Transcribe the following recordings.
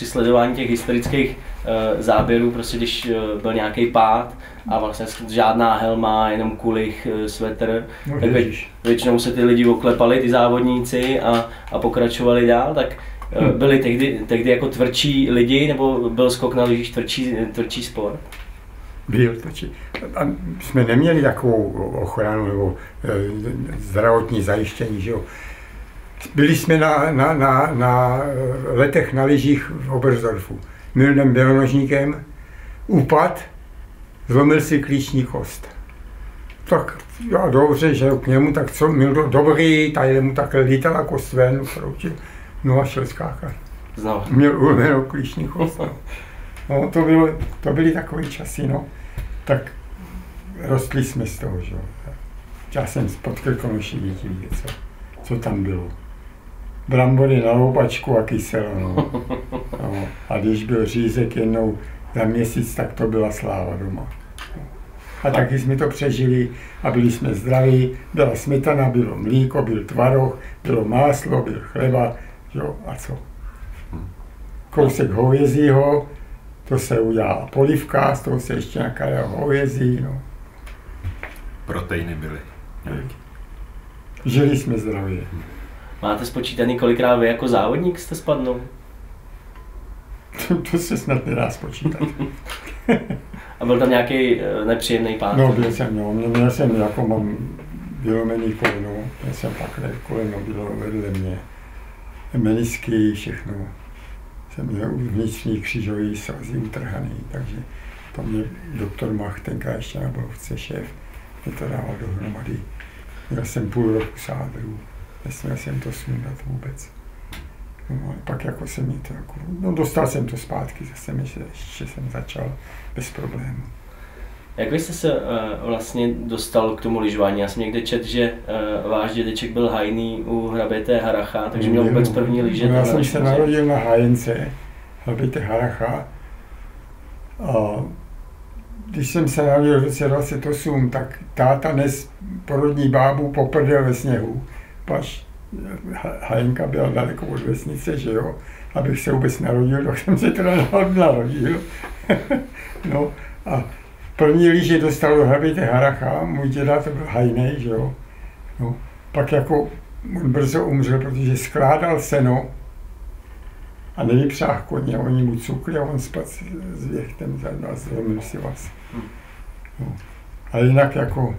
při sledování těch historických záběrů, prostě když byl nějaký pád a vlastně žádná helma, jenom kulich, svetr, tak většinou se ty lidi oklepali, ty závodníci a pokračovali dál, tak byli tehdy jako tvrdší lidi, nebo byl skok na lyžích tvrdší sport? Byl tvrdší. A jsme neměli takovou ochranu nebo zdravotní zajištění, že jo. Byli jsme na letech na lyžích v Oberstdorfu. Milnem bělonožníkem, upad, zlomil si klíční kost. Tak já dobře, že k němu, tak co, Mildo dobrý, tady mu takhle lítala kost ven, no a šel skákat. Znova. Měl ulomenou klíční kost. No, to byly takové časy, no. Tak rostli jsme z toho, že jo. Já jsem spod Krkonoší viděl, co tam bylo. Brambory na loupačku a kyselo, no. No. A když byl řízek jednou za měsíc, tak to byla sláva doma. A taky jsme to přežili a byli jsme zdraví, byla smetana, bylo mlíko, byl tvaroh, bylo máslo, byl chleba, jo, a co? Kousek hovězího, to se udělala polivka, z toho se ještě nakladalo hovězí, no. Proteiny byly. Žili jsme zdravě. Máte spočítaný, kolikrát vy jako závodník jste spadnul? To se snad nedá spočítat. A byl tam nějaký nepříjemný pád? No, měl jsem jako mám vylomený koleno, měl jsem takhle, koleno bylo vedle mě, menisky, všechno. Jsem měl vnitřní křížový svazy utrhaný, takže to mě doktor Mach, tenkrát ještě na Borovce šéf, mě to dával dohromady. Měl jsem půl roku sádru, nesměl jsem to sundat vůbec. No, ale pak jako se mi to jako, no dostal jsem to zpátky, zase ještě jsem začal bez problémů. Jak vy jste se vlastně dostal k tomu lyžování? Já jsem někde četl, že váš dědeček byl hajný u hraběte Haracha, takže měl vůbec první lyže. No, já jsem se narodil na hájence hraběte Haracha a když jsem se narodil v roce 28, tak táta nes porodní bábu poprdel ve sněhu, paž Hajenka byla daleko od vesnice, že jo, abych se vůbec narodil, tak jsem se teda narodil. No a první lyže dostal do hraběte Haracha, můj děda to byl hajnej, že jo. No, pak jako on brzo umřel, protože skládal seno a nevypřáhl koně, oni mu cukli a on spadl s věchtem a zlomil si vás. No. A jinak jako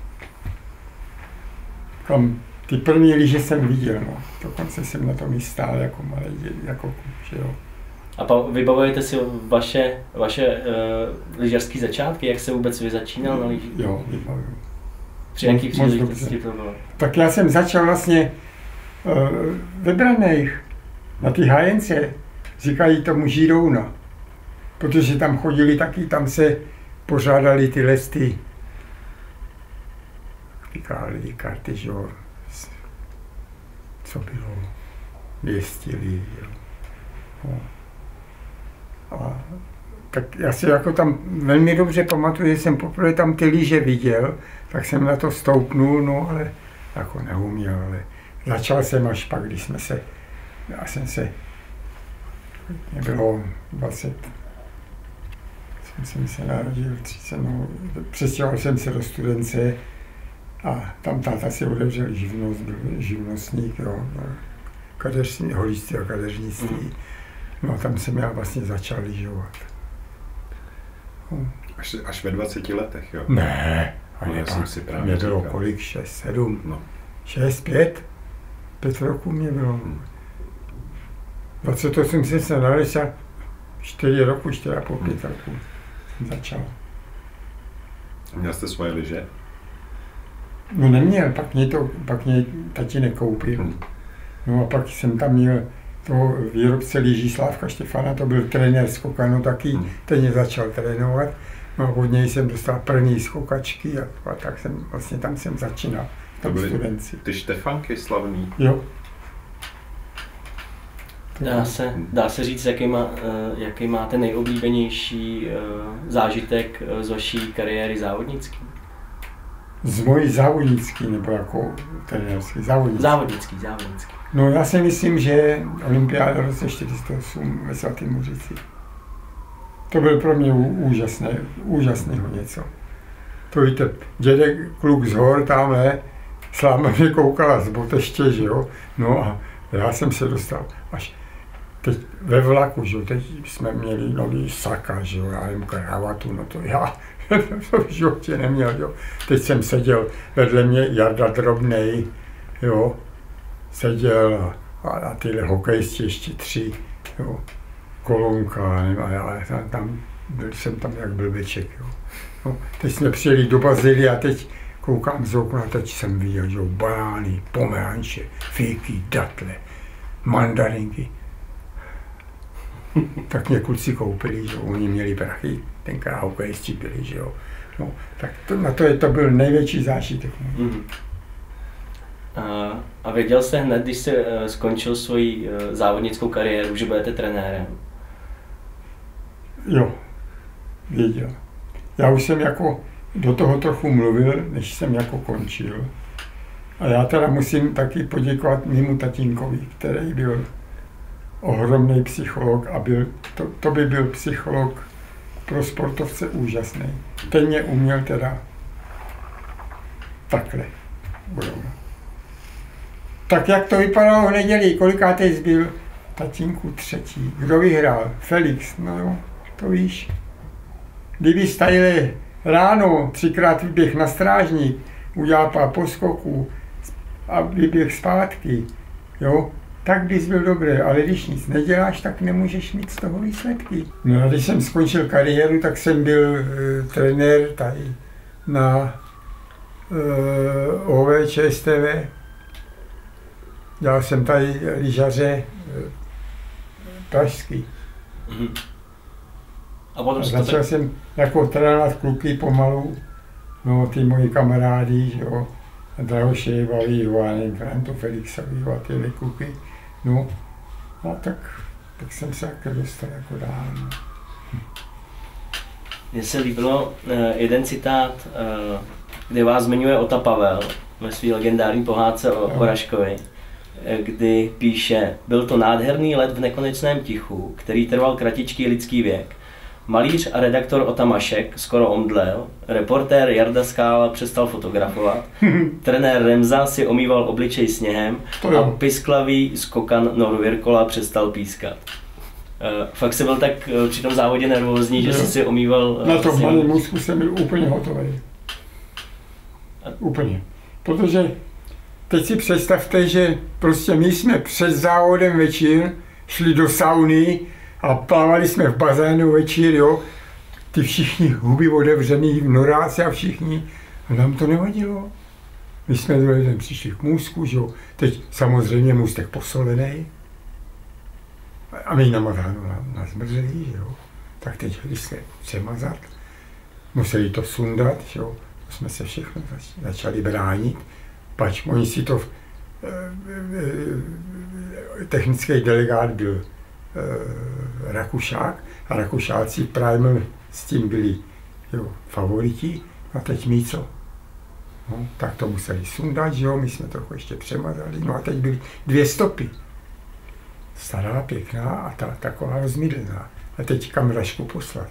kam ty první lyže jsem viděl, no. Dokonce jsem na tom i stál jako malý, jako kluk, že jo. A vybavujete si vaše lyžařské začátky, jak se vůbec vy začínal na lyžích? Jo, vybavuju. Při jaký příležitosti to bylo? Tak já jsem začal vlastně ve Branejch, na ty hájence, říkají tomu Žirouna, protože tam chodili taky, tam se pořádali ty lesty, lidi karty, že jo, co bylo, věstili, jo. No. A tak já si jako tam velmi dobře pamatuju, že jsem poprvé tam ty lyže viděl, tak jsem na to stoupnul, no ale jako neuměl, ale začal jsem až pak, když mě bylo 20, jsem se narodil, 30, no, přestěhoval jsem se do Studence a tam táta si otevřel živnost, byl živnostník, jo, holičství a kadeřnictví. No a tam jsem já vlastně začal lyžovat. No. Až ve 20 letech, jo? Ne, no, já jsem si právě mě bylo říkal. Kolik, 6, 7, no. 6, 5? 5 roků mě bylo. 28 jsem se narodil, 4 roku, 4,5, 5 roku jsem začal. Měl jste svoje lyže? No neměl, pak mě tatínek koupil. No a pak jsem tam měl toho výrobce lyží Slávka Štěfana, to byl trenér skokanu taky, ten mě začal trénovat. No a od něj jsem dostal první skokačky a tak jsem vlastně tam jsem začínal. To byly ty Štefanky slavný? Jo. Dá se říct, jaký máte nejoblíbenější zážitek z vaší kariéry závodnické? Z mojí závodnický nebo jako trenérský? Závodnický. Závodnický. No já si myslím, že olympiáda v roce 1948 ve Svatém Mořici. To byl pro mě úžasného něco. To víte, dědek kluk z hor tamhle, sláma mě koukala z Boteště, že jo, no a já jsem se dostal až teď ve vlaku, že jo, teď jsme měli nový saka, že jo, já jim kravatu, no to já to v životě neměl, jo. Teď jsem seděl vedle mě Jarda Drobnej, jo, seděl a tyhle hokejisti ještě 3, jo, Kolonka, a já byl jsem tam jak blbeček, jo. No, teď jsme přijeli do Bazily a teď koukám z okna, teď jsem viděl, že banány, pomeranče, fíky, datle, mandarinky. Tak mě kluci koupili, že oni měli prachy, tenkrát hokejisti byli, že jo. No, tak to byl největší zážitek. A věděl jste hned, když jste skončil svoji závodnickou kariéru, že budete trenérem? Jo, věděl. Já už jsem jako do toho trochu mluvil, než jsem jako končil. A já teda musím taky poděkovat mému tatínkovi, který byl ohromný psycholog a to by byl psycholog pro sportovce úžasný. Ten mě uměl teda takhle. Tak jak to vypadalo v neděli, kolikátej zbyl? Tatínku 3. Kdo vyhrál? Felix, no jo, to víš. Kdyby stajili ráno, 3krát vyběh na strážník, udělal pár poskoků a vyběh zpátky, jo, tak bys byl dobrý, ale když nic neděláš, tak nemůžeš mít z toho výsledky. No a když jsem skončil kariéru, tak jsem byl trenér tady na OVČSTV. Dělal jsem tady lyžaře pražský. A potom začal jsem jako trénovat kluky pomalu, no ty moji kamarádi, že jo, Drahoše, Valího, a nevím, Frantu Felixovi a tyhle kluky, no, a tak jsem se jako dostal jako dál. No. Mně se líbilo jeden citát, kde vás zmiňuje Ota Pavel ve své legendární pohádce o Oraškovi, kdy píše: byl to nádherný let v nekonečném tichu, který trval kratičký lidský věk. Malíř a redaktor Ota Mašek skoro omdlel, reportér Jarda Skála přestal fotografovat, trenér Remza si omýval obličej sněhem a pisklavý skokan Noru Virkola přestal pískat. Fakt se byl tak při tom závodě nervózní, že si omýval... Na tom malém můzku jsem byl úplně hotový. Úplně. Protože teď si představte, že prostě my jsme před závodem večer šli do sauny a plávali jsme v bazénu večer, jo. Ty všichni huby otevřený, noráci a všichni. A nám to nevadilo. My jsme druhý den přišli k můzku, že jo. Teď samozřejmě můstek posolený. A my namazáno na zmrzlý, že jo. Tak teď když se přemazat, museli to sundat, že jo. To jsme se všechno začali bránit. Pač oni si to, technický delegát byl Rakušák a Rakušáci právě s tím byli, jo, favoriti. A teď my co? No, tak to museli sundat, že jo, my jsme trochu ještě přemazali. No a teď byly 2 stopy. Stará, pěkná a ta taková rozmydlená. A teď kam Rašku poslat.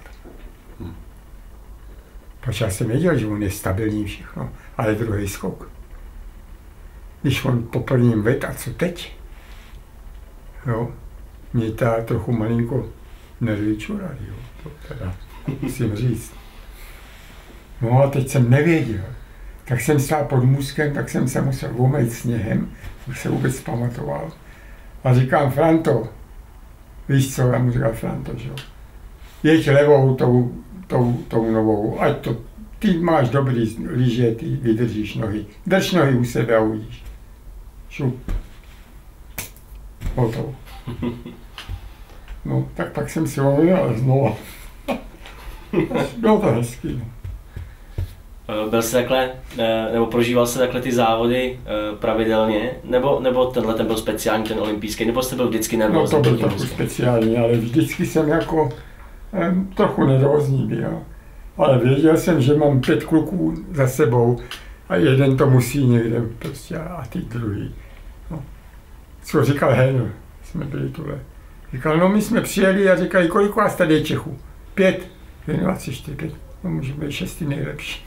Pač já jsem věděl, že on je stabilní všechno, ale druhý skok. Když on po prvním ved, a co teď? Jo, mě ta trochu malinko nervy čurali, jo, to teda musím říct. No a teď jsem nevěděl. Tak jsem stál pod můzkem, tak jsem se musel omejt sněhem, už se vůbec pamatoval. A říkám: Franto, víš co, já mu říkal Franto, že jo, jeď levou tou novou, ať to, ty máš dobrý lyže, ty vydržíš nohy, drž nohy u sebe a uvidíš. Šup. Hotovo. No, tak pak jsem si uvěděl znova. Bylo to hezký. No. Byl jsi takhle, nebo prožíval jsi takhle ty závody pravidelně, nebo tenhle ten byl speciální, ten olympijský, nebo jste byl vždycky nervózní? No to byl trochu speciální, ale vždycky jsem jako trochu nervózní byl. Ale věděl jsem, že mám 5 kluků za sebou a jeden to musí někde prostě a ty druhý. No. Co říkal Henl, jsme byli tuhle. Říkal, no my jsme přijeli a říkali, kolik vás tady je Čechů? 5. 24, 5. No může být 6 nejlepší.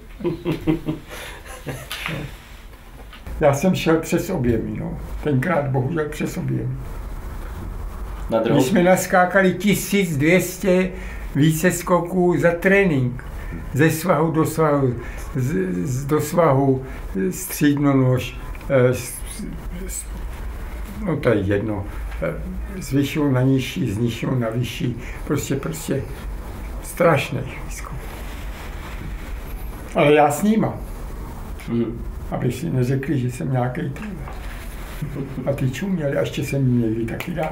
Já jsem šel přes objemy, no. Tenkrát bohužel přes objemy. My jsme naskákali 1200 více skoků za trénink. Ze svahu do svahu, do svahu, střídnonož, no to je jedno, z vyššího na nižší, z nižšího na vyšší, prostě strašných výzkum. Ale já s nima, aby si neřekli, že jsem nějaký týhle. A ty čuměli, a ještě jsem jim někdy taky dal.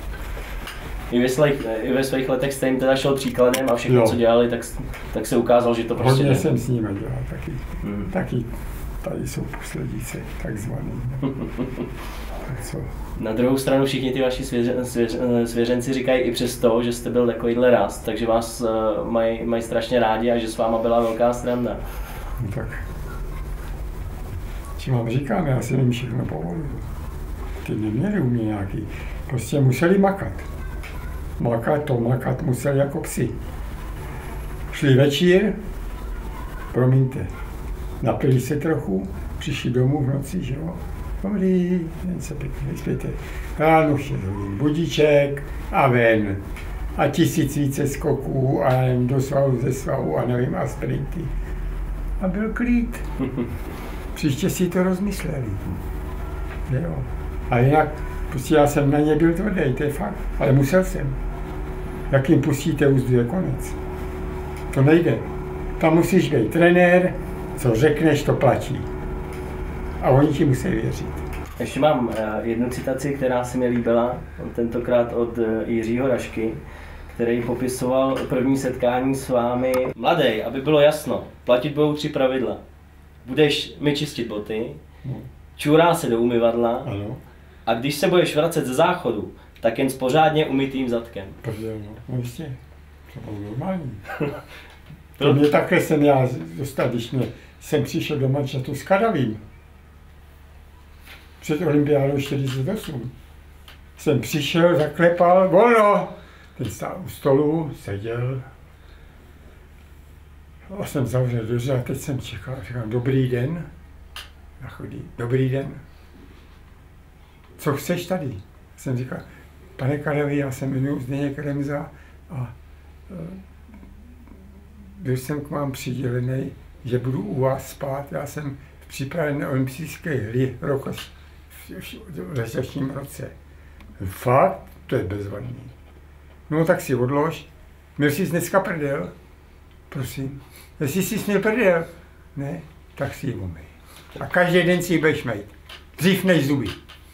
I ve svých letech jste jim teda šel příkladem a všechno, co dělali, tak se ukázalo, že to prostě hodně jsem s nimi dělal taky. Tady jsou posledíci, takzvaný. Tak co? Na druhou stranu všichni ty vaši svěřenci říkají i přesto, že jste byl takovýhle rast, takže vás mají strašně rádi a že s váma byla velká sranda. No tak, co vám říkám, já jsem jim všechno povolil. Ty neměli u mě nějaký, prostě museli makat. Makat museli jako psi. Šli večír, promiňte, napili se trochu, přišli domů v noci, že jo. Dobrý, jen se pěkně spěte. Ráno 6 hodin budíček a ven. A 1000 více skoků a nevím, do svahu, ze svahu a nevím, a sprinty. A byl klid. Příště si to rozmysleli. Jo. A jinak, prostě já jsem na ně byl tvrdý, to je fakt. Ale musel jsem. Jak jim pustíte úzdu, je konec. To nejde. Tam musíš být trenér, co řekneš, to platí. A oni ti musí věřit. Ještě mám jednu citaci, která se mi líbila, tentokrát od Jiřího Rašky, který popisoval první setkání s vámi. Mladej, aby bylo jasno, platit budou 3 pravidla. Budeš mi čistit boty, čurá se do umyvadla, ano. A když se budeš vracet ze záchodu, tak jen s pořádně umytým zadkem. No jistě, to bylo normální. To mě také jsem já dostal, když jsem přišel do Manchesteru s Kadavým. Před olympiádou 48. Jsem přišel, zaklepal, volno! Ten stál u stolu, seděl. A jsem zavřel dveře a teď jsem čekal, říkám, dobrý den. A chodí, dobrý den. Co chceš tady? Jsem říkal, pane Kadaví, já jsem jmenuji Zdeněk Remza a byl jsem k vám přidělený, že budu u vás spát. Já jsem připraven na olympijské hry v letošním roce. Fakt? To je bezvadný. No tak si odlož. Měl jsi dneska prdel? Prosím. Jestli jsi směl prdel? Ne? Tak si ji umyj. A každý den si ji budeš mít. Dřív než zuby.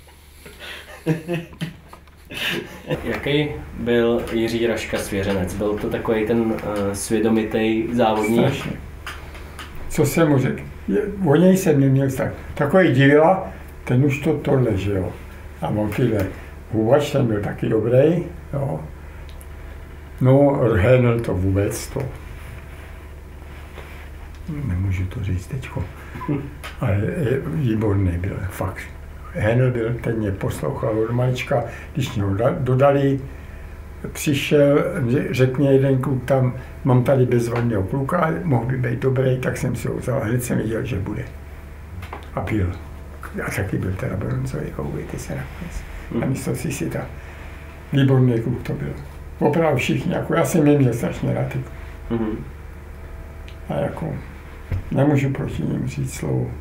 Jaký byl Jiří Raška svěřenec? Byl to takový ten svědomitý závodník? Strašně. Co jsem mu řekl? O něj jsem neměl tak. Takový divila, ten už tohle, že jo. A on tyhle Hubač, ten byl taky dobrý, jo. No, Henl to vůbec to. Nemůžu to říct teďko. Ale výborný byl, fakt. Henl byl, ten mě poslouchal od malička, když mě ho dodali, přišel, řekl mě jeden kluk tam, mám tady bezvadného kluka, mohl by být dobrý, tak jsem si ho vzal a hned jsem viděl, že bude. A byl. A taky byl teda bronzový, koukejte se nakonec. A místo si ta výborný kluk to byl. Opravdu všichni, jako já jsem neměl strašně rád. A jako nemůžu proti ním říct slovo.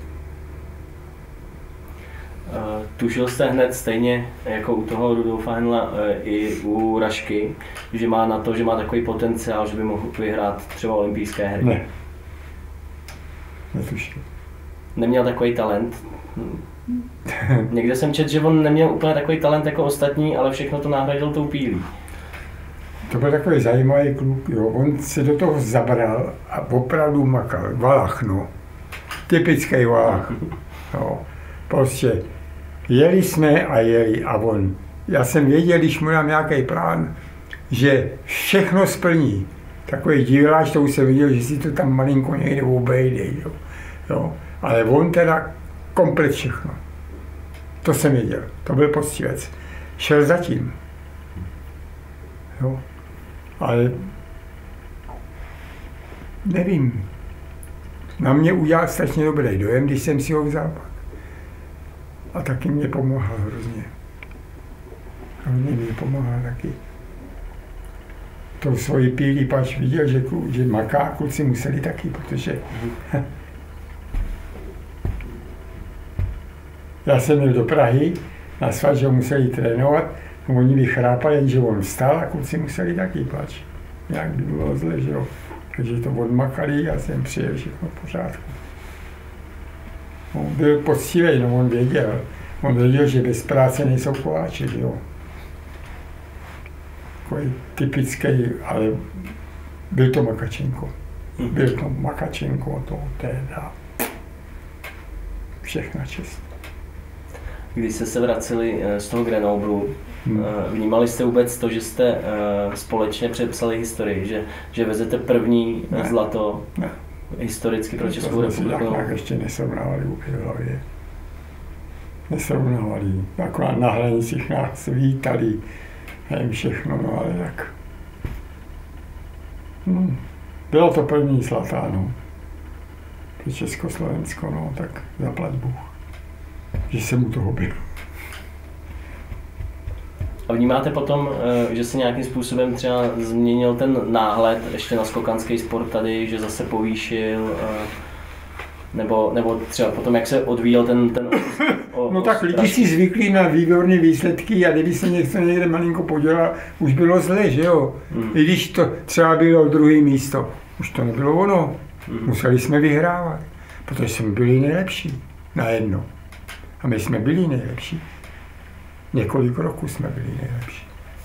Tušil jste hned stejně jako u toho Rudolfa Henla i u Rašky, že má na to, že má takový potenciál, že by mohl vyhrát třeba olympijské hry? Ne. Netušil. Neměl takový talent? Někde jsem četl, že on neměl úplně takový talent jako ostatní, ale všechno to nahradil tou pílí. To byl takový zajímavý kluk, jo. On se do toho zabral a opravdu makal. Valach, no. Typický Valach. Jo. Prostě jeli jsme a jeli a on. Já jsem věděl, když mu dám nějaký plán, že všechno splní. Takový diváč, to už jsem viděl, že si to tam malinko někde obejde, jo. Ale on teda komplet všechno. To jsem věděl, to byl poctivec. Šel zatím. Jo. Ale nevím. Na mě udělal strašně dobrý dojem, když jsem si ho vzal pak. A taky mě pomáhal hrozně. Hrozně mě pomáhal taky. Tou svoji pílí pač viděl, že maká, kluci museli taky, protože já jsem měl do Prahy, na svát, že ho museli trénovat, a oni vychrápali, jenže on vstal a kluci museli taky pač. Nějak by bylo zle, že jo. Takže to odmakali, já jsem přijel všechno v pořádku. On byl poctivý, no on věděl. On věděl, že bez práce nejsou koláče, jo. Takový typický, ale byl to Makačenko. Byl to Makačenko, to teda všechna čest. Když jste se vraceli z toho Grenoblu, vnímali jste vůbec to, že jste společně přepsali historii, že vezete první zlato historicky pro Českou republiku? Tak ještě nesrovnávali úplně v hlavě. Nesrovnávali. Akorát na hranicích nás vítali, nevím všechno, no ale tak. Bylo to první zlatá, no. Pro Československo, no, tak zaplať Bůh, že jsem u toho byl. A vnímáte potom, že se nějakým způsobem třeba změnil ten náhled ještě na skokanský sport tady, že zase povýšil, nebo třeba potom, jak se odvíjel ten no tak lidi si zvykli na výborné výsledky a kdyby se někde malinko podělal, už bylo zle, že jo? I když to třeba bylo druhé místo, už to nebylo ono. Museli jsme vyhrávat, protože jsme byli nejlepší najednou. A my jsme byli nejlepší. Několik roků jsme byli nejlepší.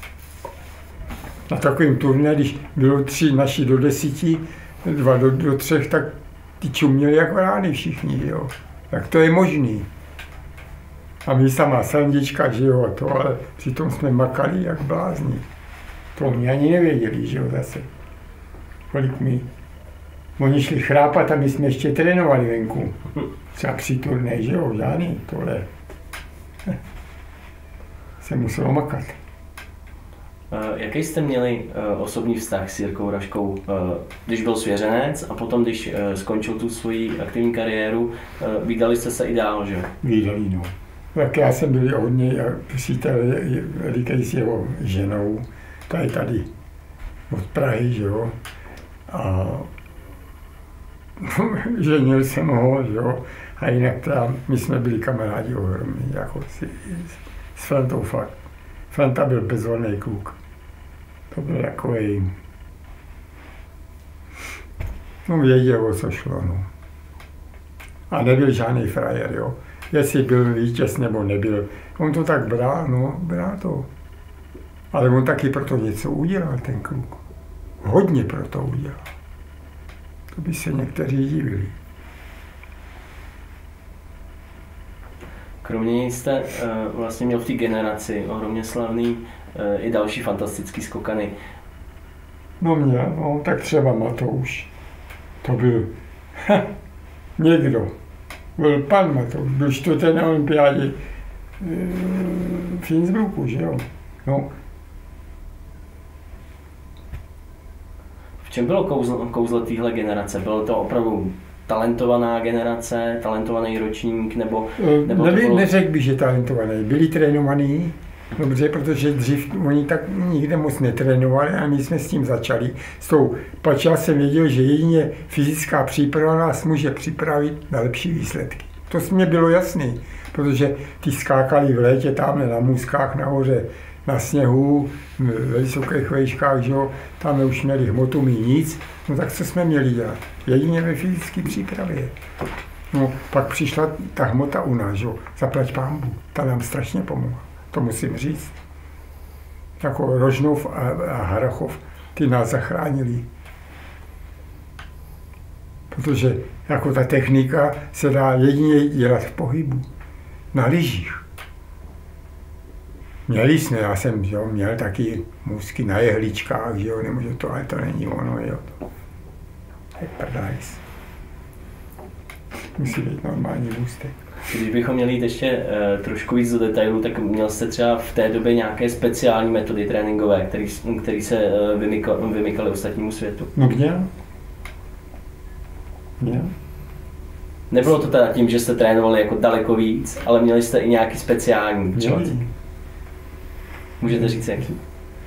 Na takovém turné, když bylo 3 naši do 10, 2 do 3, tak ty čuměli jako rány všichni, jo. Tak to je možný. A my sama srandička, že jo, to, ale přitom jsme makali jak blázni. To oni ani nevěděli, že jo, zase. Kolik my. Oni šli chrápat a my jsme ještě trénovali venku. Třeba při turné, že jo, žádný, tohle. Se muselo makat. Jaký jste měli osobní vztah s Jirkou Raškou, když byl svěřenec a potom, když skončil tu svoji aktivní kariéru, vídali jste se i dál, že? Vídali, no. Tak já jsem byl hodně přítel veliký s jeho ženou, tady od Prahy, že jo. A ženil jsem ho, že jo. A jinak teda, my jsme byli kamarádi ohromní, jako s Frantou fakt. Franta byl bezvolný kluk. To byl takový, no věděl, o co šlo, no. A nebyl žádný frajer, jo. Jestli byl vítěz nebo nebyl. On to tak bral, no, bral to. Ale on taky proto něco udělal, ten kluk. Hodně proto udělal. To by se někteří divili. Kromě něj jste vlastně měl v té generaci ohromně slavný i další fantastický skokany. No měl, no, tak třeba Matouš. To byl někdo. Byl pan Matouš, byl čtvrtý na olympiádě v Innsbrucku, že jo. No. V čem bylo kouzlo téhle generace? Bylo to opravdu talentovaná generace, talentovaný ročník, nebo bylo... Neřekl bych, že talentovaný. Byli trénovaní, dobře, protože dřív oni tak nikde moc netrénovali a my jsme s tím začali. Pač já jsem věděl, že jedině fyzická příprava nás může připravit na lepší výsledky. To mě bylo jasný, protože ty skákali v létě tamhle na můzkách nahoře, na sněhu, ve vysokých vejškách, že jo, tam už měli hmotu mít nic, no tak co jsme měli dělat? Jedině ve fyzické přípravě. No, pak přišla ta hmota u nás, že jo, zaplať pánbůh, ta nám strašně pomohla, to musím říct. Jako Rožnov a Harachov, ty nás zachránili. Protože jako ta technika se dá jedině dělat v pohybu, na lyžích. Měli jsme, já jsem jo, měl taky můzky na jehličkách, že jo, nemůžu to, ale to není ono, jo. Je prdajs. Musí být normální můstek. Když bychom měli jít ještě trošku víc do detailu, tak měl jste třeba v té době nějaké speciální metody tréninkové, které se vymykaly ostatnímu světu? No měl. Měl. Nebylo to teda tím, že jste trénovali jako daleko víc, ale měli jste i nějaký speciální čas? Můžete říct jaký?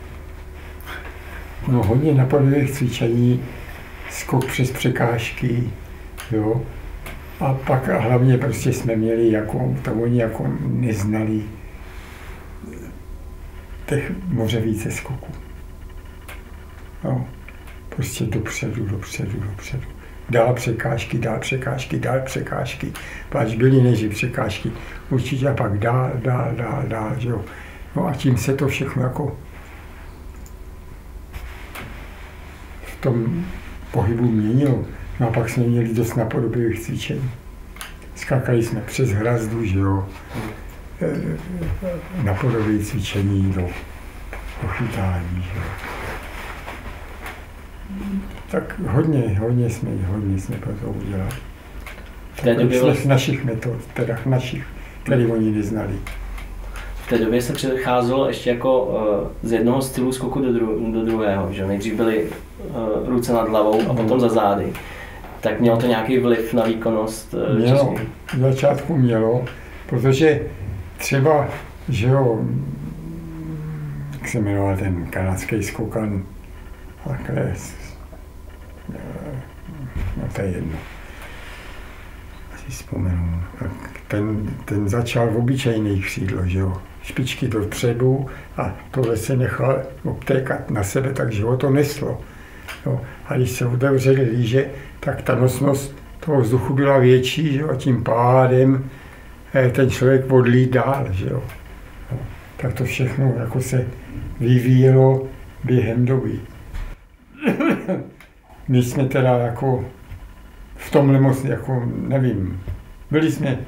No hodně napadových cvičení, skok přes překážky, jo. A pak a hlavně prostě jsme měli, jako, to oni jako neznali těch moře více skoků. No, prostě dopředu. Dál překážky, Páč byly nejdřív překážky, určitě a pak dál, že jo. No a tím se to všechno jako v tom pohybu měnilo. No a pak jsme měli dost napodobivých cvičení. Skákali jsme přes hrazdu, že jo, napodobové cvičení do chytání, že jo. Tak hodně jsme pro to udělali. V té době našich metod, teda našich, které oni neznali. V té době se přecházelo ještě jako z jednoho stylu skoku do druhého, že nejdřív byly ruce nad hlavou a potom za zády. Tak mělo to nějaký vliv na výkonnost? Mělo, v začátku mělo, protože třeba, že jo, jak se jmenoval ten kanadský skokan, takhle, no to je jedno, si vzpomenu, tak ten začal v obyčejných křídlo, že jo, špičky dopředu a tohle se nechal obtékat na sebe, takže ho to neslo. Jo. A když se otevřely líže, tak ta nosnost toho vzduchu byla větší, že jo, a tím pádem ten člověk odlít dál, že jo. No, tak to všechno jako se vyvíjelo během doby. My jsme teda jako v tomhle moc, jako nevím, byli jsme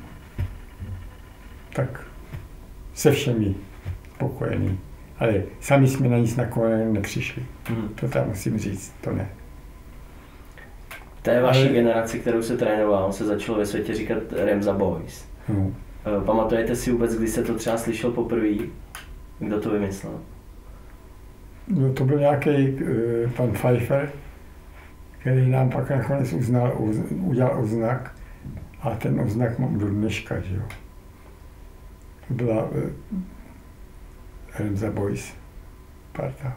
tak se všemi spokojení, ale sami jsme na nic nakonec nepřišli. To tam musím říct, to ne. Té vaší generaci, kterou se trénoval, se začalo ve světě říkat Remza Boys. Pamatujete si vůbec, kdy jste to třeba slyšel poprvé? Kdo to vymyslel? No, to byl nějaký pan Pfeiffer, který nám pak nakonec udělal oznak a ten oznak mám do dneška, že jo. To byla Remza Boys parta.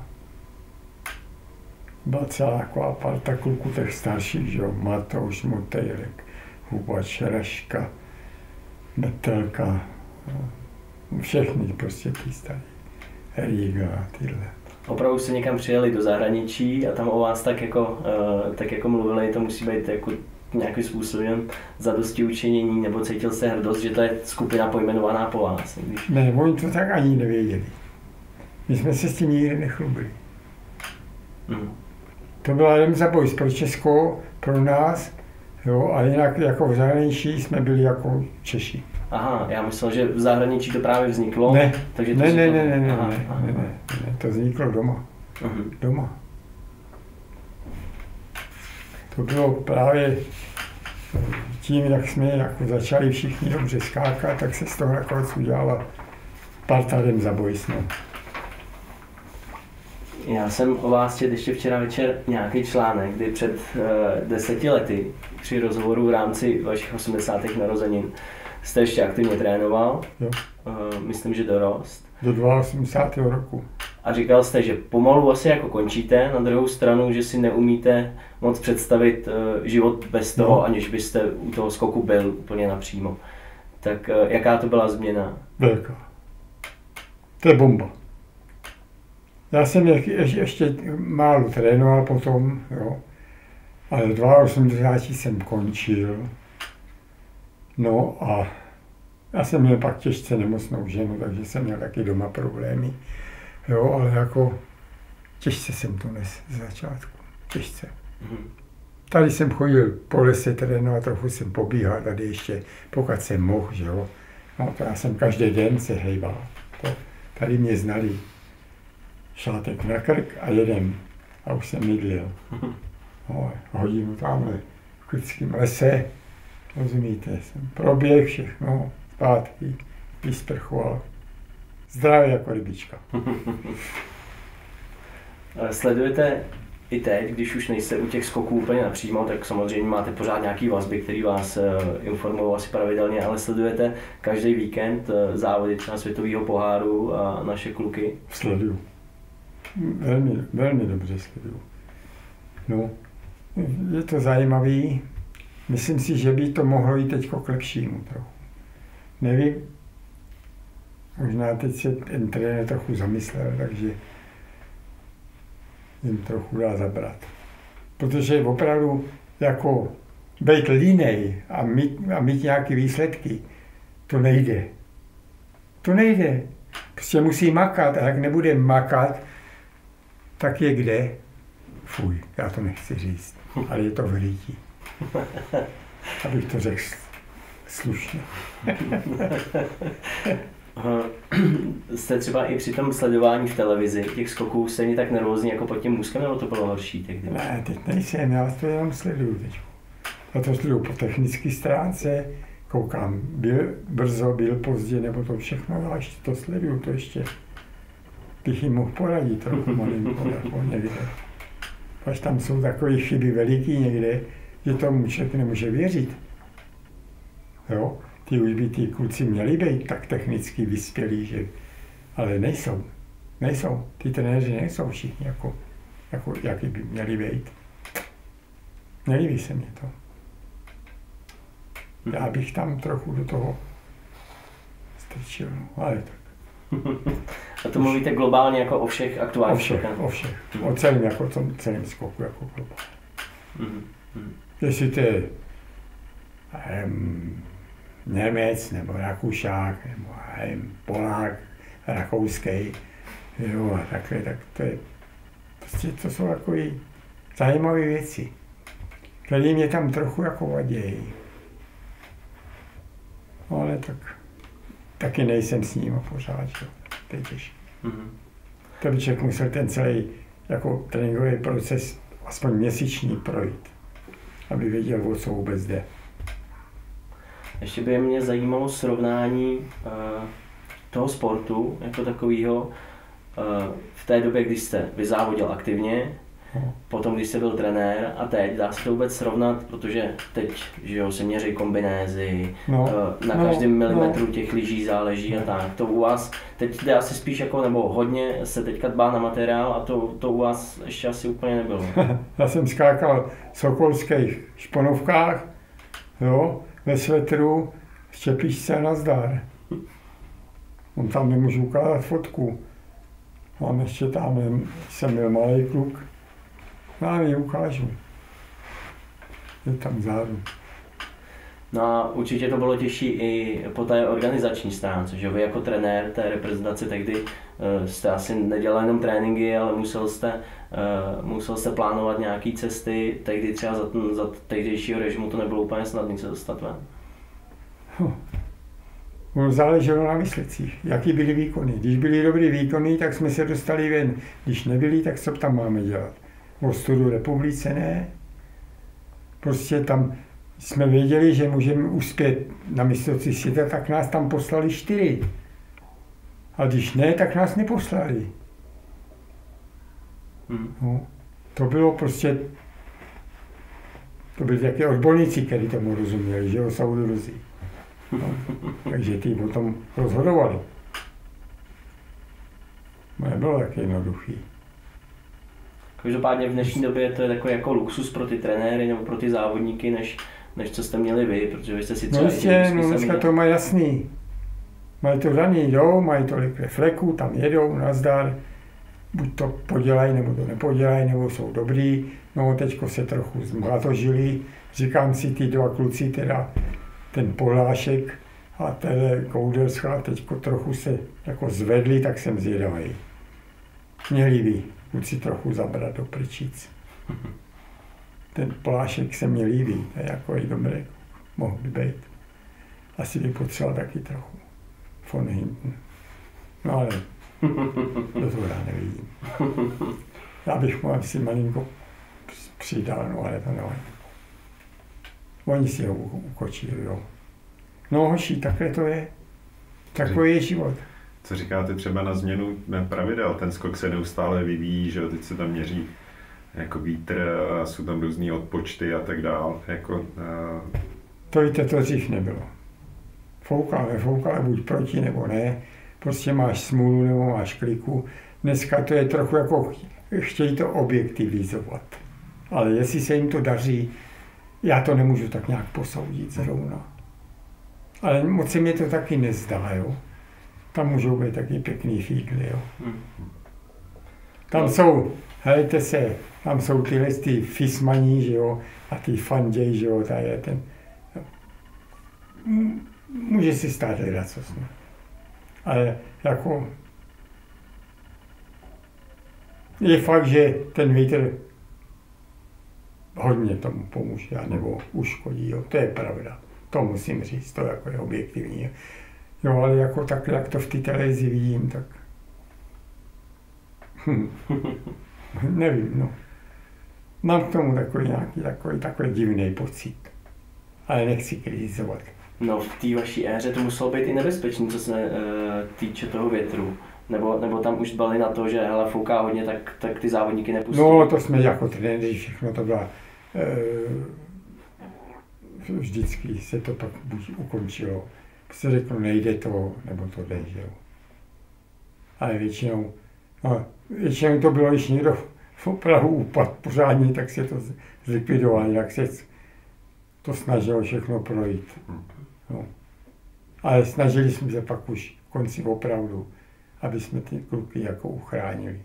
Byla celá taková parta kluků těch starších, že jo, Matouš, Motejlek, Hubač, Raška, Metelka, všechny prostě ty starý, Riga a tyhle. Opravdu jste někam přijeli do zahraničí a tam o vás tak jako mluvili, to musí být jako nějakým způsobem zadosti učinění, nebo cítil jste hrdost, že to je skupina pojmenovaná po vás? Když... Ne, oni to tak ani nevěděli. My jsme se s tím nikdy nechlubili. To byla Remza Boys pro Česko, pro nás, jo, a jinak jako v zahraničí jsme byli jako Češi. Aha, já myslel, že v zahraničí to právě vzniklo. Ne, takže ne, to vzniklo doma. Doma. To bylo právě tím, jak jsme jako začali všichni dobře skákat, tak se z toho nakonec udělala parta Remza Boys. No. Já jsem o vás četl ještě včera večer nějaký článek, kdy před 10 lety při rozhovoru v rámci vašich 80. narozenin jste ještě aktivně trénoval, jo. Myslím, že dorost. Do 82. roku. A říkal jste, že pomalu asi jako končíte, na druhou stranu, že si neumíte moc představit život bez toho, aniž byste u toho skoku byl úplně napřímo. Tak jaká to byla změna? Velká. To je bomba. Já jsem ještě málo trénoval potom, jo. Ale 82 jsem končil. No a já jsem měl pak těžce nemocnou ženu, takže jsem měl taky doma problémy. Jo, ale jako těžce jsem to nes z začátku. Těžce. Tady jsem chodil po lese trénovat, trochu jsem pobíhal tady ještě, pokud jsem mohl, že jo. No to já jsem každý den se hejbal. To, tady mě znali. Šátek na krk a jedem. A už jsem mydlil. No, hodinu tamhle v Klidském lese Rozumíte, jsem proběh všechno, zpátky, vysprchoval. Zdravý jako rybička. Sledujete i teď, když už nejste u těch skoků úplně napřímo, tak samozřejmě máte pořád nějaký vazby, které vás informují asi pravidelně, ale sledujete každý víkend závody třeba světového poháru a naše kluky? Sleduju. Velmi dobře sleduju. No, je to zajímavý. Myslím si, že by to mohlo jít teď k lepšímu trochu. Nevím, možná teď se ten trenér trochu zamyslel, takže jim trochu dá zabrat. Protože opravdu jako být línej a mít nějaké výsledky, to nejde. To nejde. Prostě musí makat a jak nebude makat, tak je kde? Fuj, já to nechci říct, ale je to v hlídí. Abych to řekl slušně. Jste třeba i při tom sledování v televizi těch skoků stejně tak nervózní jako pod tím úzkem, nebo to bylo horší tehdy? Ne, teď nejsem, já to jenom sleduju teď. Já to sleduju po technické stránce, koukám, byl brzo, byl pozdě, nebo to všechno, já ještě to sleduju, to ještě bych jim mohl poradit trochu malinko, jako někde. Až tam jsou takové chyby veliký někde, že tomu člověk nemůže věřit. Jo? Ty už by ty kluci měli být tak technicky vyspělí, že... ale nejsou. Nejsou. Ty trenéři nejsou všichni, jaký by měli být. Nelíbí se mě to. Já bych tam trochu do toho strčil, no, ale tak. A to mluvíte globálně jako o všech aktuálních skokách? O všech. O celém, jako tom celém skoku, jako globálně. Jestli to je Němec, nebo Rakušák, nebo Polák, rakouský, jo, a takhle, tak to je, prostě to jsou takové zajímavé věci, které mě tam trochu jako vadějí. Ale tak taky nejsem s ním pořád, jo, to je těžké. To by člověk musel ten celý jako tréninkový proces aspoň měsíční projít, aby věděl, o co vůbec jde. Ještě by mě zajímalo srovnání toho sportu jako takového v té době, kdy jste vyzávodil aktivně, potom když jste byl trenér a teď dá se to vůbec srovnat, protože teď že jo, se měří kombinézy, na každém milimetru těch lyží záleží a tak. To u vás teď jde asi spíš jako, nebo hodně se teďka dbá na materiál a to u vás ještě asi úplně nebylo. Já jsem skákal v sokolských šponovkách, jo, ve svetru, v čepičce a nazdar. On tam nemůžu ukázat fotku. Mám ještě tam, jsem byl malý kluk. Já ji ukážu. Je tam vzadu. No a určitě to bylo těžší i po té organizační stránce, že vy jako trenér té reprezentace tehdy jste asi nedělal jenom tréninky, ale musel jste plánovat nějaké cesty, tehdy třeba za tehdejšího režimu to nebylo úplně snadné se dostat ven. Záleželo na výsledcích, jaký byly výkony. Když byly dobrý výkony, tak jsme se dostali ven. Když nebyli, tak co tam máme dělat? V ostudu republice ne. Prostě tam jsme věděli, že můžeme uspět na mistrovství světa, tak nás tam poslali 4. A když ne, tak nás neposlali. No, to bylo prostě, to byli také odborníci, kteří tomu rozuměli, že jo, Saudoruzí. No, takže ty o tom rozhodovali. Nebylo tak jednoduchý. Každopádně v dnešní době to je takový jako luxus pro ty trenéry nebo pro ty závodníky, než co jste měli vy, protože vy jste si třeba... No dneska to mají jasný. Mají to daný, jdou, mají tolik refleků, tam jedou, nazdar. Buď to podělají, nebo to nepodělají, nebo jsou dobrý. No teďko se trochu zmlatožili. Říkám si, ty dva kluci, teda ten Polášek a ten Koudelska, teďko trochu se jako zvedli, tak jsem zvědavý. Měli by kluci trochu zabrat do prčic. Ten Polášek se mi líbí, to je jako i dobrý, mohl by být. Asi by potřeboval taky trochu von hinten. No ale do toho já nevidím. Já bych mu asi malinko přidal, no ale to nevadí. Oni si ho ukočili, jo. No hoši, takhle to je. Takový je život. Co říkáte třeba na změnu pravidel? Ten skok se neustále vyvíjí, že jo? Teď se tam měří jako vítr a jsou tam různý odpočty a tak dál. Jako, To víte, to dřív nebylo. Foukal, buď proti nebo ne. Prostě máš smůlu nebo máš kliku. Dneska to je trochu jako, chtějí to objektivizovat. Ale jestli se jim to daří, já to nemůžu tak nějak posoudit zrovna. Ale moc se mi to taky nezdá, jo. Tam můžou být taky pěkný fígly, jo. Tam jsou, helejte se, tam jsou tyhle ty fismaní, že jo, a ty fanděj, že jo, tady je ten. Může si stát hledat, co jsme. Ale jako je fakt, že ten vítr hodně tomu pomůže, nebo uškodí, jo. To je pravda. To musím říct, to jako je objektivní. Jo, ale jako takhle, jak to v té televizi vidím, tak nevím, no. Mám k tomu takový nějaký takový divný pocit, ale nechci kritizovat. No, v té vaší éře to muselo být i nebezpečné, co se týče toho větru. Nebo tam už dbali na to, že hele, fouká hodně, tak ty závodníky nepustí. No, to jsme jako trenéři, všechno to byla. Vždycky se to pak buď ukončilo. Se řeknu, nejde to, nebo to jde, že jo. Ale většinou to bylo, když někdo v Prahu upad pořádně, tak se to zlikvidovalo, jak se to snažilo všechno projít. No. Ale snažili jsme se pak už v konci opravdu, aby jsme ty kluky jako uchránili.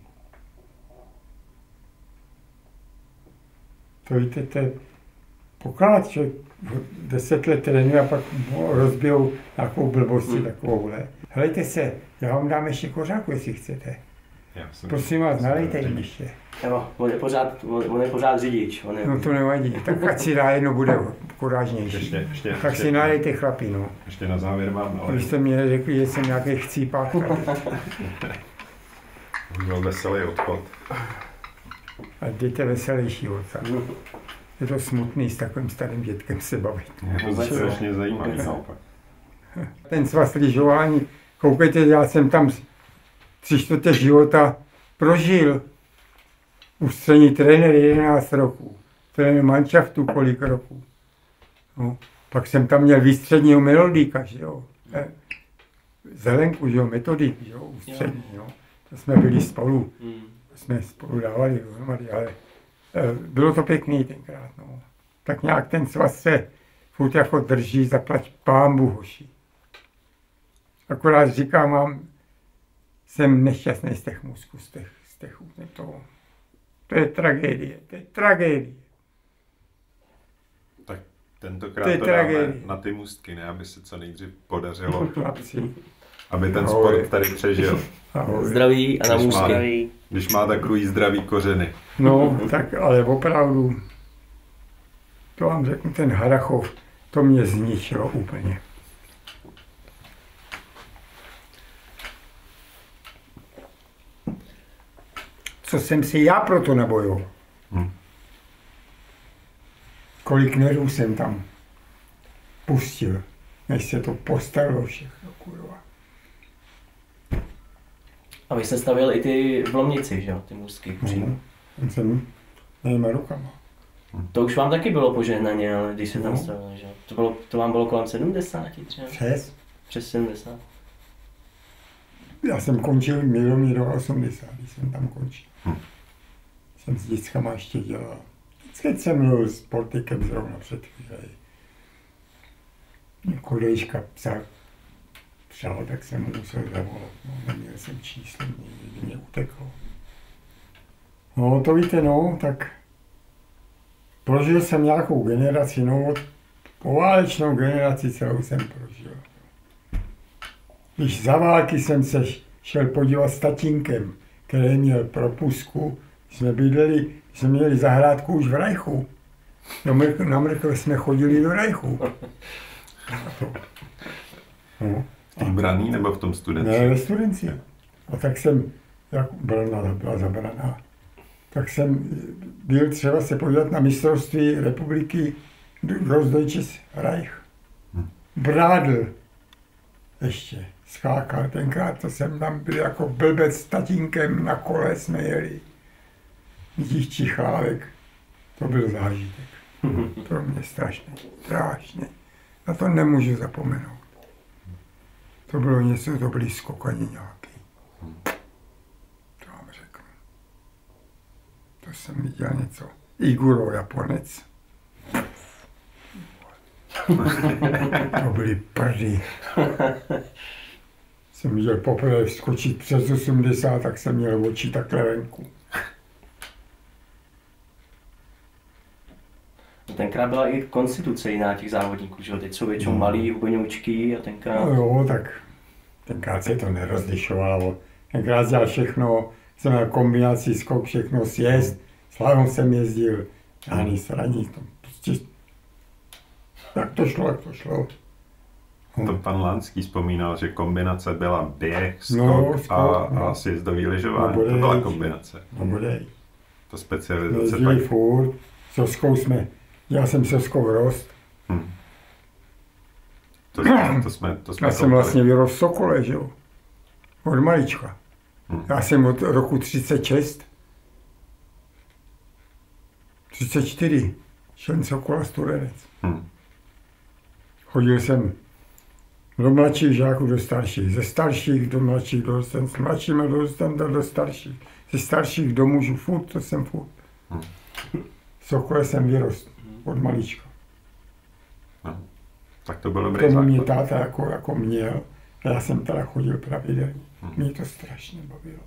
To víte, to je poklad, že 10 let trénuje a pak rozbijou nějakou blbosti takovouhle. Helejte se, já vám dám ještě kořáku, jestli chcete. Prosím vás, nalejte jim ještě. Jo, on je pořád řidič. No to nevadí, tak ať si dá jedno, bude korážnější. Tak si nalejte chlapi, no. Ještě na závěr mám nalejte. Když jste mě řekli, že jsem nějaký chcípák. Měl veselý odchod. A dejte veselější odchod. Je to smutný s takovým starým dětkem se bavit. Je to strašně zajímavý naopak. Ten svaz lyžování, koukejte, já jsem tam 3/4 života prožil. Ústřední trenér 11 roků, trenér manšaftu kolik roků. No, pak jsem tam měl výstředního melodíka, že jo. Zelenku, že jo, metodik, že jo, ústřední, jo. To jsme byli spolu, jsme spolu dávali dohromady, ale bylo to pěkný tenkrát, no. Tak nějak ten svaz se furt jako drží, zaplať pánbu, hoši. Akorát říkám, jsem nešťastný z těch mozků, z těch toho. To je tragédie. Tak tentokrát to dáme na ty můstky, ne? Aby se co nejdřív podařilo, aby ten sport tady přežil. Zdraví a na můstky. Když má takový zdravý kořeny. No, tak ale opravdu, to vám řeknu, ten Harrachov, to mě zničilo úplně. Co jsem si já proto nebojoval. Kolik nervů jsem tam pustil, než se to postavilo všechno, kurva. A vy jste stavěl i ty v Lomnici, že jo, ty můstky přímo. Jsem mýma rukama. To už vám taky bylo požehnaně, ale když se tam stavil, že jo. To vám bylo kolem 70 třeba? Přes 70. Já jsem končil Miromíro 80, když jsem tam končil. Jsem s dětskama ještě dělal. Vždycky jsem mluvil s Portikem zrovna před chvíli. Kolejška přál, tak jsem mu musel zavolat. No, neměl jsem číslo, někdy mě uteklo. No to víte, no, tak prožil jsem nějakou generaci, no, poválečnou generaci celou jsem prožil. Když za války jsem se šel podívat s tatínkem, který měl propustku, jsme měli zahrádku už v Rajchu. Na Mrkve jsme chodili do Rajchu. No. V té Braný nebo v tom Studenci? Ne, ve Studenci. A tak jsem, jak Brna byla zabraná, tak jsem byl třeba se podívat na mistrovství republiky Großdeutsches Reich. Brádl ještě skákal. Tenkrát to jsem tam byl jako blbec s tatínkem, na kole jsme jeli. Dívčí Chlávek. To byl zážitek. Pro mě strašně, strašně. Na to nemůžu zapomenout. To bylo něco, to byly skokani nějaký. To vám řeknu. To jsem viděl něco. Iguro, Japonec. To byly prdy. Jsem viděl poprvé skočit přes 80, tak jsem měl oči takhle venku. Tenkrát byla i konstituce jiná těch závodníků, že jo? Teď jsou většinou malí, hubenoučký a tenkrát... No jo, tak tenkrát se to nerozlišovalo. Tenkrát dělal všechno, jsem měl kombinaci skok, všechno sjezd. Slalom jsem jezdil, žádný straní, to prostě... Jak to šlo, jak to šlo. To pan Lanský vzpomínal, že kombinace byla běh, skok, No, skok, a sjezdový lyžování. No, To byla kombinace. No bodej. To specializace Jezdili pak. furt, soskou jsme, já jsem soskou rost. To jsme Já jsem vlastně vyrost v Sokole, že jo, od malička. Já jsem od roku 36, 34, člen Sokola Studenec. Chodil jsem do mladších žáků do starších, ze starších do mladších, s mladšíma do starších, ze starších do mužů, furt, to jsem furt. V Sokole jsem vyrost od malička. Tak to byl dobrý Tomu mě základ. táta jako měl, a já jsem teda chodil pravidelně. Mě to strašně bavilo.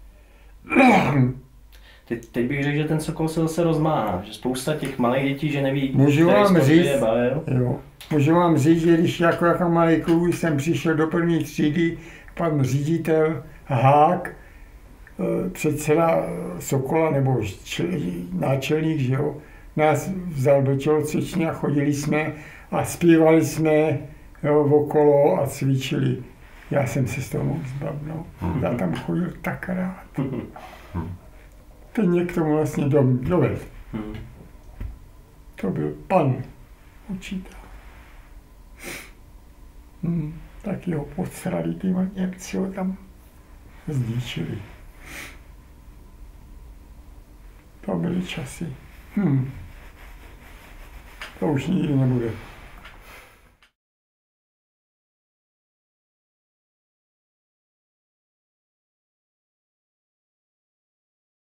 Teď bych řekl, že ten Sokol se zase rozmáhá, že spousta těch malých dětí, že neví, Můžu který vám sport říct, je bavil. jo, můžu vám říct, že když jako malý kluk jsem přišel do první třídy, pan ředitel Hák, předseda Sokola nebo náčelník, že jo, nás vzal do tělocvičny a chodili jsme a zpívali jsme, jo, okolo a cvičili. Já jsem se z toho mohl zbavnout. Já tam chodil tak rád. Ten mě k tomu vlastně dovedl. To byl pan učitel. Tak jeho podsrali ty Němci, ho tam zničili. To byly časy. To už nikdy nebude.